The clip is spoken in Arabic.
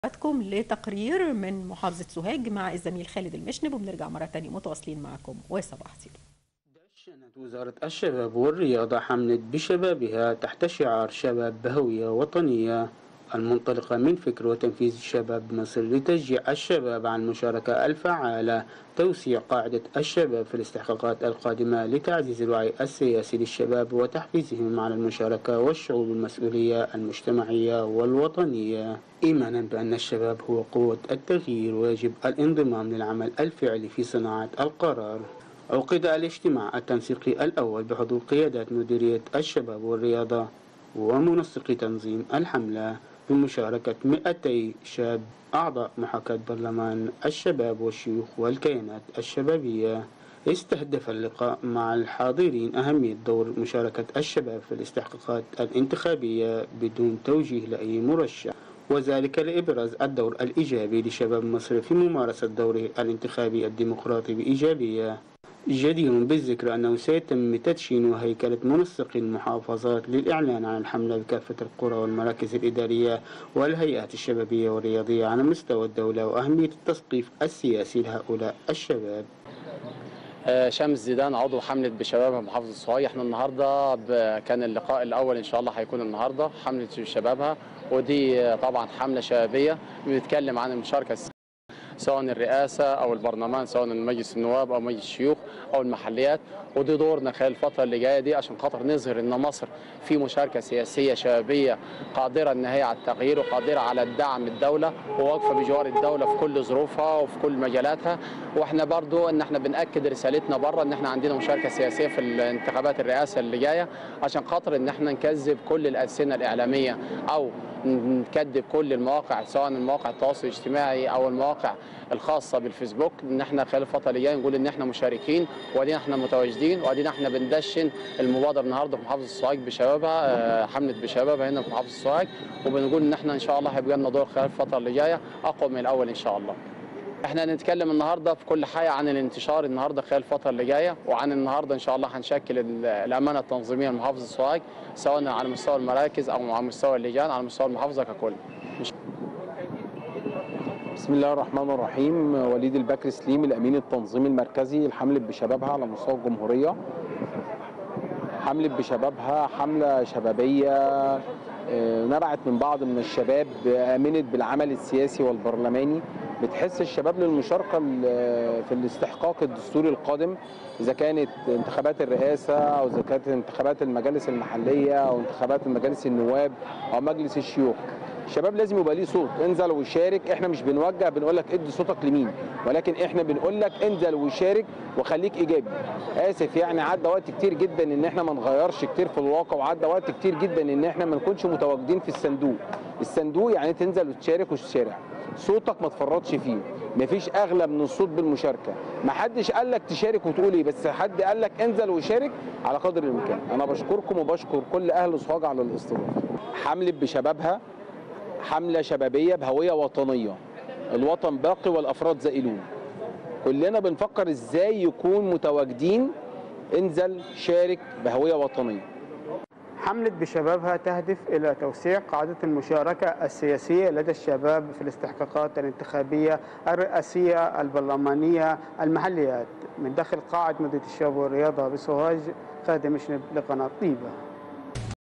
حضراتكم لتقرير من محافظة سوهاج مع الزميل خالد المشنب، وبنرجع مرة تانية متواصلين معكم وصباح الخير. دشنت وزارة الشباب والرياضة حملة بشبابها تحت شعار شباب بهوية وطنية المنطلقة من فكر وتنفيذ شباب مصر لتشجيع الشباب على المشاركة الفعالة، توسيع قاعدة الشباب في الاستحقاقات القادمة لتعزيز الوعي السياسي للشباب وتحفيزهم على المشاركة والشعور بالمسؤولية المجتمعية والوطنية، إيمانا بأن الشباب هو قوة التغيير ويجب الانضمام للعمل الفعلي في صناعة القرار. عقد الاجتماع التنسيقي الأول بحضور قيادات مديرية الشباب والرياضة ومنسق تنظيم الحملة بمشاركة 200 شاب أعضاء محاكاة برلمان الشباب والشيوخ والكيانات الشبابية. استهدف اللقاء مع الحاضرين أهمية دور مشاركة الشباب في الاستحقاقات الانتخابية بدون توجيه لأي مرشح، وذلك لإبراز الدور الإيجابي لشباب مصر في ممارسة دوره الانتخابي الديمقراطي بإيجابية. جدير بالذكر أنه سيتم تدشين هيكلة منسق المحافظات للإعلان عن الحملة بكافة القرى والمراكز الإدارية والهيئات الشبابية والرياضية على مستوى الدولة، وأهمية التثقيف السياسي لهؤلاء الشباب. شمس زيدان، عضو حملة بشبابها محافظة سوهاج. احنا النهارده كان اللقاء الأول إن شاء الله هيكون النهارده حملة بشبابها، ودي طبعا حملة شبابية بنتكلم عن المشاركة سواء الرئاسة أو البرلمان، سواء مجلس النواب أو مجلس الشيوخ أو المحليات، ودي دورنا خلال الفترة اللي جاية دي عشان خاطر نظهر إن مصر في مشاركة سياسية شبابية قادرة إن هي على التغيير وقادرة على الدعم الدولة وواقفة بجوار الدولة في كل ظروفها وفي كل مجالاتها. وإحنا برضو إن إحنا بنأكد رسالتنا بره إن إحنا عندنا مشاركة سياسية في الانتخابات الرئاسة اللي جاية عشان خاطر إن إحنا نكذب كل الألسنة الإعلامية أو نكذب كل المواقع، سواء المواقع التواصل الاجتماعي او المواقع الخاصه بالفيسبوك، ان احنا خلال الفتره اللي جايه نقول ان احنا مشاركين وادينا احنا متواجدين وادينا احنا بندشن المبادره النهارده في محافظه سوهاج بشبابها، حمله بشبابها هنا في محافظه سوهاج، وبنقول ان احنا ان شاء الله هيبقى لنا دور خلال الفتره اللي جايه اقوى من الاول ان شاء الله. احنا هنتكلم النهارده في كل حاجه عن الانتشار النهارده خلال الفتره اللي جايه، وعن النهارده ان شاء الله هنشكل الامانه التنظيميه لمحافظه سوهاج سواء على مستوى المراكز او على مستوى اللجان على مستوى المحافظه ككل. بسم الله الرحمن الرحيم. وليد البكر سليم، الامين التنظيمي المركزي لحمله بشبابها على مستوى الجمهوريه. حمله بشبابها حمله شبابيه نبعت من بعض من الشباب امنت بالعمل السياسي والبرلماني، بتحس الشباب للمشاركه في الاستحقاق الدستوري القادم، اذا كانت انتخابات الرئاسه او اذا كانت انتخابات المجالس المحليه او انتخابات مجالس النواب او مجلس الشيوخ. الشباب لازم يبقى ليه صوت، انزل وشارك. احنا مش بنوجه بنقول لك ادي صوتك لمين، ولكن احنا بنقول لك انزل وشارك وخليك ايجابي. اسف يعني عدى وقت كتير جدا ان احنا ما نغيرش كتير في الواقع، وعدى وقت كتير جدا ان احنا ما نكونش متواجدين في الصندوق. الصندوق يعني تنزل وتشارك وتشارع، صوتك ما تفرطش فيه، مفيش اغلى من الصوت بالمشاركه. ما حدش قال لك تشارك وتقول ايه، بس حد قال لك انزل وشارك على قدر الامكان. انا بشكركم وبشكر كل اهل سوهاج على الاستضافه. حمله بشبابها حمله شبابيه بهويه وطنيه، الوطن باقي والافراد زائلون. كلنا بنفكر ازاي يكون متواجدين، انزل شارك بهويه وطنيه. حملة بشبابها تهدف إلى توسيع قاعدة المشاركة السياسية لدى الشباب في الاستحقاقات الانتخابية الرئاسية البرلمانية المحليات من داخل قاعة مديرية الشباب والرياضة بسوهاج. خالد المشنب لقناة طيبة.